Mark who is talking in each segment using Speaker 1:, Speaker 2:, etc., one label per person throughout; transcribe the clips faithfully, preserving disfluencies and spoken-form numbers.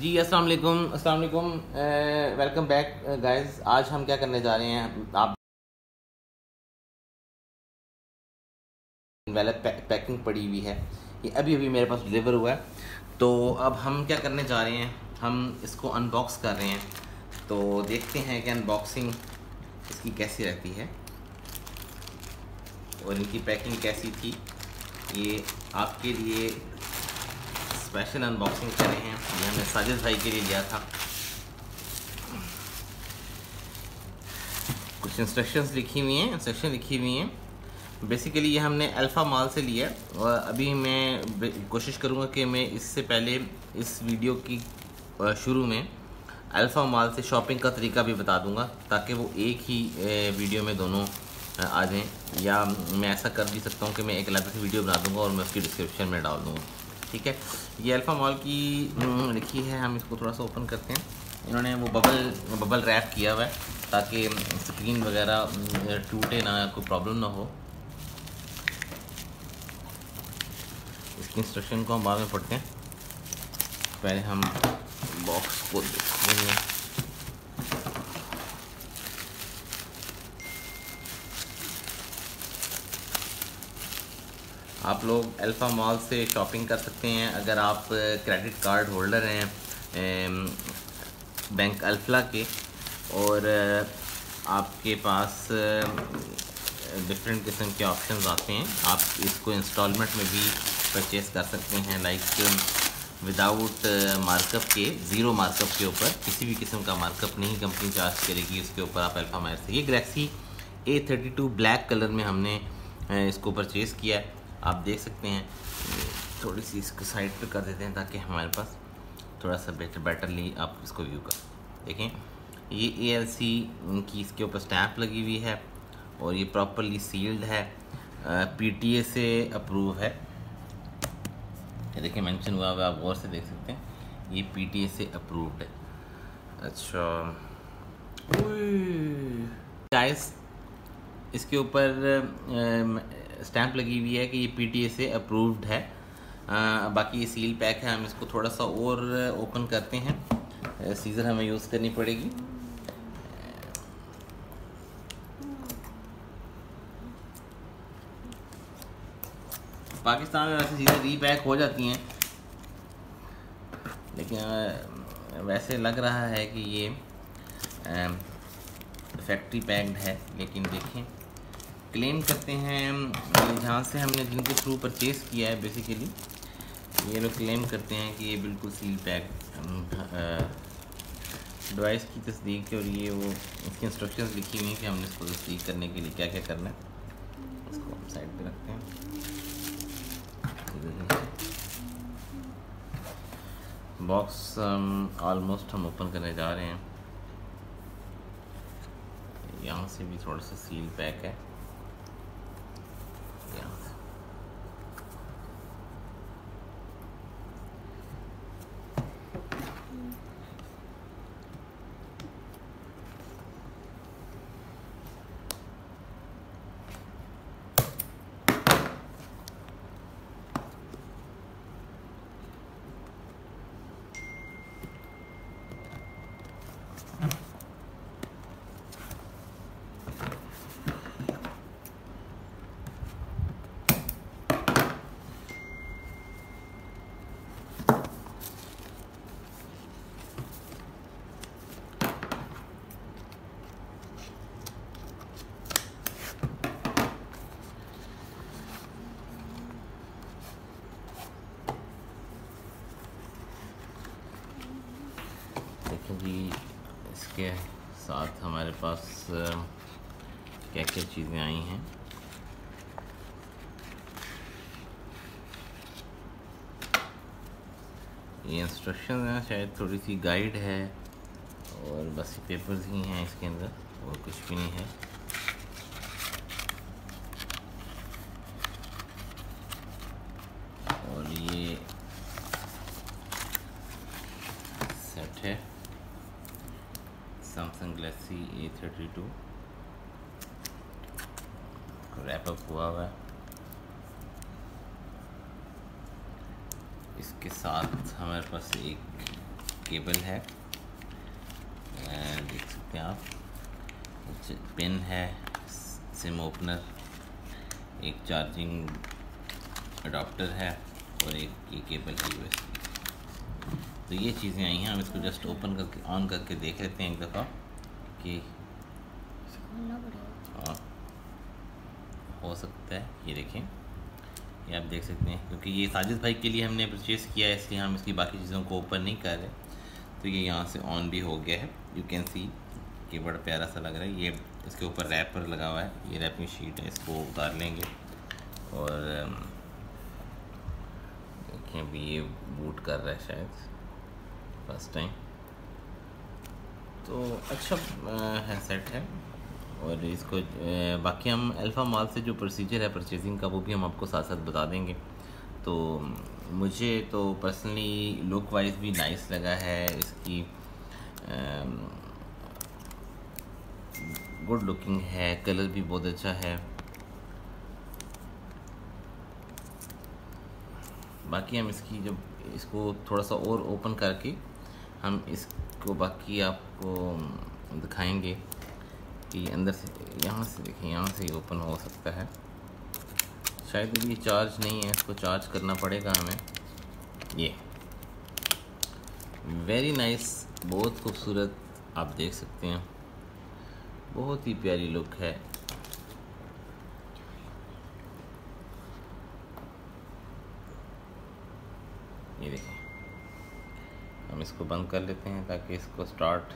Speaker 1: जी अस्सलाम वालेकुम अस्सलाम वालेकुम वेलकम बैक गाइस। आज हम क्या करने जा रहे हैं, आप वाले पैकिंग पड़ी हुई है, ये अभी अभी मेरे पास डिलीवर हुआ है। तो अब हम क्या करने जा रहे हैं, हम इसको अनबॉक्स कर रहे हैं। तो देखते हैं कि अनबॉक्सिंग इसकी कैसी रहती है और इनकी पैकिंग कैसी थी। ये आपके लिए स्पेशल अनबॉक्सिंग कर रहे हैं, ये हमने साजिद भाई के लिए लिया था। कुछ इंस्ट्रक्शंस लिखी हुई हैं इंस्ट्रक्शन लिखी हुई हैं बेसिकली ये हमने अल्फ़ा मॉल से लिया है। और अभी मैं कोशिश करूँगा कि मैं इससे पहले इस वीडियो की शुरू में अल्फ़ा मॉल से शॉपिंग का तरीका भी बता दूंगा, ताकि वो एक ही वीडियो में दोनों आ जाएँ। या मैं ऐसा कर भी सकता हूँ कि मैं एक अलग से वीडियो बना दूंगा और मैं उसकी डिस्क्रिप्शन में डाल दूँगा। ठीक है, ये अल्फ़ा मॉल की लिखी है। हम इसको थोड़ा सा ओपन करते हैं। इन्होंने वो बबल बबल रैप किया हुआ है ताकि स्क्रीन वगैरह टूटे ना, कोई प्रॉब्लम ना हो। इसकी इंस्ट्रक्शन को हम बाद में पढ़ते हैं, पहले हम बॉक्स को देखेंगे। आप लोग अल्फ़ा मॉल से शॉपिंग कर सकते हैं अगर आप क्रेडिट कार्ड होल्डर हैं बैंक अल्फ़ा के, और आपके पास डिफरेंट किस्म के ऑप्शंस आते हैं। आप इसको इंस्टॉलमेंट में भी परचेस कर सकते हैं, लाइक विदाउट मार्कअप के, ज़ीरो मार्कअप के ऊपर, किसी भी किस्म का मार्कअप नहीं कंपनी चार्ज करेगी उसके ऊपर आप अल्फ़ा मॉल से। ये Galaxy A thirty two black colour में हमने इसको परचेज़ किया है, आप देख सकते हैं। थोड़ी सी इसको साइड पे कर देते हैं ताकि हमारे पास थोड़ा सा बेटर बेटरली आप इसको व्यू कर देखें। ये ए एल सी की इसके ऊपर स्टैम्प लगी हुई है और ये प्रॉपरली सील्ड है, पी टी ए से अप्रूव है। ये देखिए मेंशन हुआ हुआ, आप गौर से देख सकते हैं, ये पी टी ए से अप्रूव्ड है। अच्छा गाइस, इसके ऊपर स्टैम्प लगी हुई है कि ये पी टी ए से अप्रूव्ड है। आ, बाकी ये सील पैक है। हम इसको थोड़ा सा और ओपन करते हैं, सीजर हमें यूज़ करनी पड़ेगी। पाकिस्तान में वैसे चीज़ें रीपैक हो जाती हैं, लेकिन वैसे लग रहा है कि ये फैक्ट्री पैक्ड है। लेकिन देखें, क्लेम करते हैं जहाँ से हमने जिनके थ्रू परचेज़ किया है, बेसिकली ये लोग क्लेम करते हैं कि ये बिल्कुल सील पैक डिवाइस की तस्दीक है। और ये वो इसकी इंस्ट्रक्शंस लिखी हुई हैं कि हमने इसको तस्दीक करने के लिए क्या क्या करना है। इसको हम साइड पे रखते हैं। बॉक्स ऑलमोस्ट हम ओपन करने जा रहे हैं। यहाँ से भी थोड़ा सा सील पैक है, यहाँ से। देखो जी, इसके साथ हमारे पास क्या क्या चीज़ें आई हैं। ये इंस्ट्रक्शन है, शायद थोड़ी सी गाइड है, और बस ये पेपर्स ही हैं इसके अंदर, और कुछ भी नहीं है। और ये सेट है Samsung Galaxy A thirty two, wrap up हुआ हुआ है। इसके साथ हमारे पास एक केबल है, देख सकते हैं आप, पेन है, सिम ओपनर, एक चार्जिंग अडाप्टर है और एक ये केबल है यूएसबी। तो ये चीज़ें आई हैं, हम इसको जस्ट ओपन करके ऑन करके देख लेते हैं एक दफ़ा कि हाँ हो सकता है। ये देखें, ये आप देख सकते हैं, क्योंकि ये साजिद भाई के लिए हमने परचेज़ किया है इसलिए हम इसकी बाकी चीज़ों को ओपन नहीं कर रहे। तो ये यहाँ से ऑन भी हो गया है, यू कैन सी कि बड़ा प्यारा सा लग रहा है। ये इसके ऊपर रैपर लगा हुआ है, ये रैपिंग शीट है, इसको उतार लेंगे और देखें अभी ये बूट कर रहा है शायद फर्स्ट टाइम। तो अच्छा है, सेट है। और इसको बाकी हम अल्फ़ा मॉल से जो प्रोसीजर है परचेजिंग का वो भी हम आपको साथ साथ बता देंगे। तो मुझे तो पर्सनली लुक वाइज भी नाइस लगा है, इसकी गुड लुकिंग है, कलर भी बहुत अच्छा है। बाकी हम इसकी जब इसको थोड़ा सा और ओपन करके हम इसको बाकी आपको दिखाएंगे कि अंदर से, यहाँ से देखें, यहाँ से ही ओपन हो सकता है। शायद ये चार्ज नहीं है, इसको चार्ज करना पड़ेगा हमें। ये वेरी नाइस, बहुत खूबसूरत, आप देख सकते हैं, बहुत ही प्यारी लुक है। ये देखें, हम इसको बंद कर लेते हैं ताकि इसको स्टार्ट,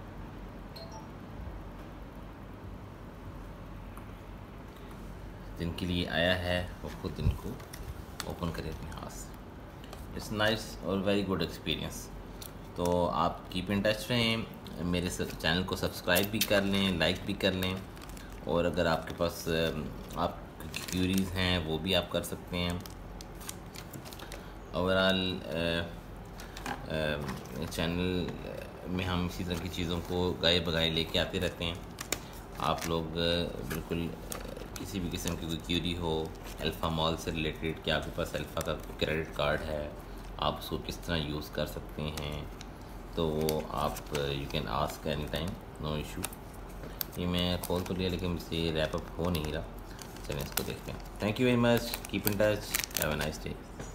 Speaker 1: जिनके लिए आया है वो खुद इनको ओपन करें अपने हाथ से। इट्स नाइस और वेरी गुड एक्सपीरियंस। तो आप कीप इन टच रहें, मेरे चैनल को सब्सक्राइब भी कर लें, लाइक भी कर लें, और अगर आपके पास आप क्यूरीज़ हैं वो भी आप कर सकते हैं। ओवरऑल चैनल में हम इसी तरह की चीज़ों को गाए बगाए लेके आते रहते हैं। आप लोग बिल्कुल किसी भी किस्म की कोई क्यूरी हो अल्फ़ा मॉल से रिलेटेड, कि आपके पास अल्फ़ा का क्रेडिट कार्ड है, आप उसको किस तरह यूज़ कर सकते हैं, तो वो आप you can ask any time, no issue. ये मैं खोल तो लिया लेकिन मुझसे रैप अप हो नहीं रहा। चलिए इसको देखते हैं। Thank you very much, keep in touch, have a nice day.